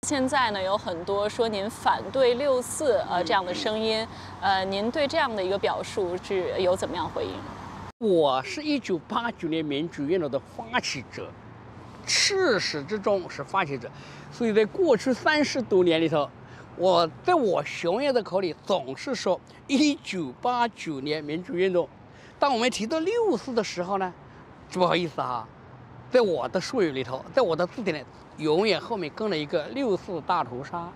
现在呢，有很多说您反对6·4这样的声音，您对这样的一个表述是有怎么样回应？ 我是1989年民主运动的发起者，至始至终是发起者，所以在过去30多年里头，我雄辩的口里总是说1989年民主运动。当我们提到6·4的时候呢，不好意思哈，在我的术语里头，在我的字典里，永远后面跟了一个6·4大屠杀。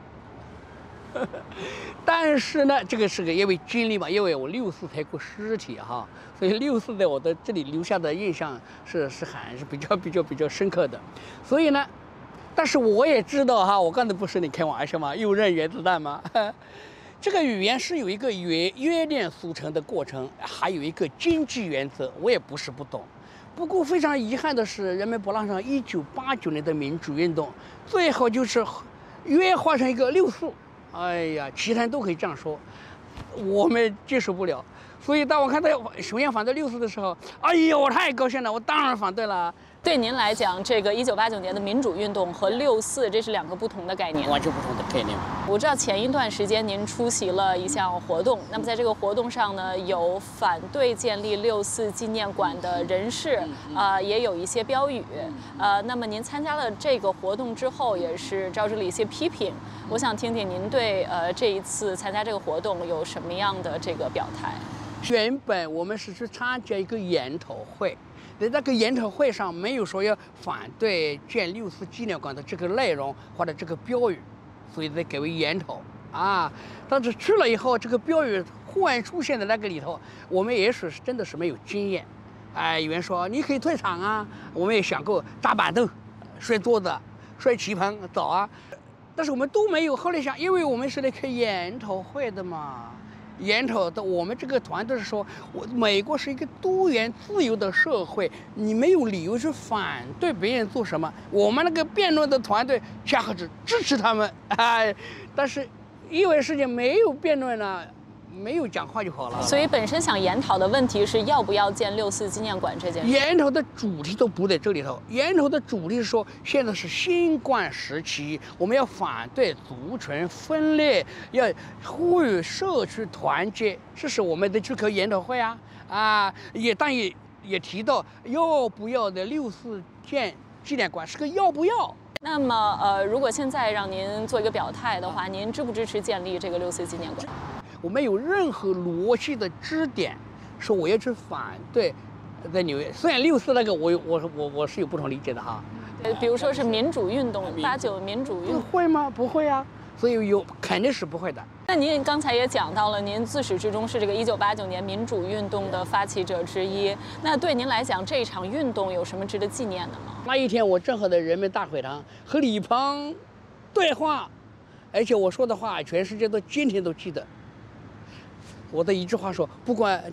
但是呢，这个是个因为经历嘛，因为我6·4抬过尸体哈，所以6·4在我的这里留下的印象还是比较深刻的。所以呢，但是我也知道哈，我刚才不是你开玩笑吗？又扔原子弹吗？这个语言是有一个约定俗成的过程，还有一个经济原则，我也不是不懂。不过非常遗憾的是，人们不让上1989年的民主运动，最后就是约化成一个6·4。哎呀，其他人都可以这样说，我们接受不了。所以当我看到雄辩反对6·4的时候，哎呦，我太高兴了，我当然反对了。 对您来讲，这个1989年的民主运动和6·4这是2个不同的概念， 完全不同的概念。 我知道前一段时间您出席了一项活动，那么在这个活动上呢，有反对建立6·4纪念馆的人士，也有一些标语，那么您参加了这个活动之后，也是招致了一些批评。我想听听您对这一次参加这个活动有什么样的这个表态？ 原本我们是去参加一个研讨会。在那个研讨会上没有说要反对建6·4纪念馆的这个内容或者这个标语，所以才改为研讨啊。但是去了以后，这个标语忽然出现在那个里头，我们也许是真的是没有经验。有人说你可以退场啊，我们也想过砸板凳、摔桌子、摔棋盘走啊，但是我们都没有。后来想，因为我们是来开研讨会的嘛。研讨的我们这个团队是说，美国是一个多元自由的社会，你没有理由去反对别人做什么。我们那个辩论的团队恰好是支持他们，但是因为事情没有辩论呢，没有讲话就好了。 所以本身想研讨的问题是要不要建6·4纪念馆这件事。 研讨的主题都不在这里头，研讨的主题是说，现在是新冠时期，我们要反对族群分裂，要呼吁社区团结，这是我们的这个研讨会啊。也提到要不要的6·4建纪念馆是个要不要。 那么如果现在让您做一个表态的话，您支不支持建立这个6·4纪念馆？ 我没有任何逻辑的支点说我要去反对在纽约。虽然6·4那个我是有不同理解的哈。 比如说是民主运动，89民主运动会吗？不会啊，所以肯定是不会的。 那您刚才也讲到了，您自始至终是这个1989年民主运动的发起者之一。那对您来讲，这一场运动有什么值得纪念的吗？ 那一天我正好在人民大会堂和李鹏对话，而且我说的话全世界今天都记得。我的一句话说，不管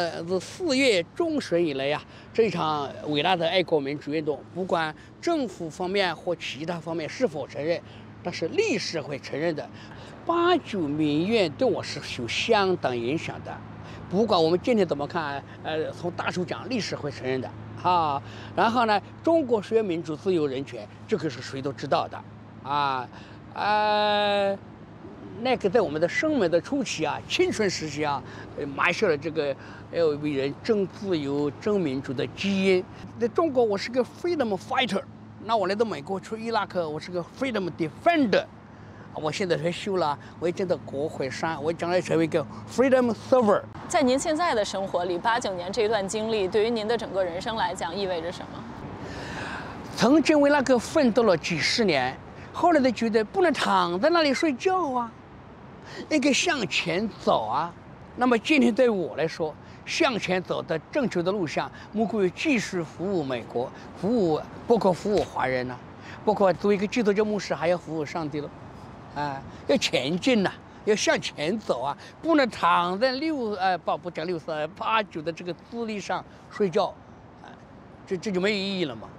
4月中旬以来这场伟大的爱国民主运动，不管政府方面或其他方面是否承认，但是历史会承认的。89民运对我是有相当影响的，不管我们今天怎么看，从大处讲，历史会承认的啊。然后呢，中国是民主、自由、人权，这个是谁都知道的那个在我们的生命的初期青春时期埋下了这个要为人争自由、争民主的基因。在中国，我是个 freedom fighter， 那我来到美国去伊拉克，我是个 freedom defender。我现在退休了，我也进到国会山，我将来成为一个 freedom server。 在您现在的生活里，89年这段经历对于您的整个人生来讲意味着什么？ 曾经为那个奋斗了几十年，后来就觉得不能躺在那里睡觉应该向前走那么今天对我来说，向前走的正确的路上，莫过于继续服务美国，包括服务华人包括作为一个基督教牧师还要服务上帝了。要前进要向前走不能躺在不讲6·4，89的这个资历上睡觉，这就没有意义了嘛。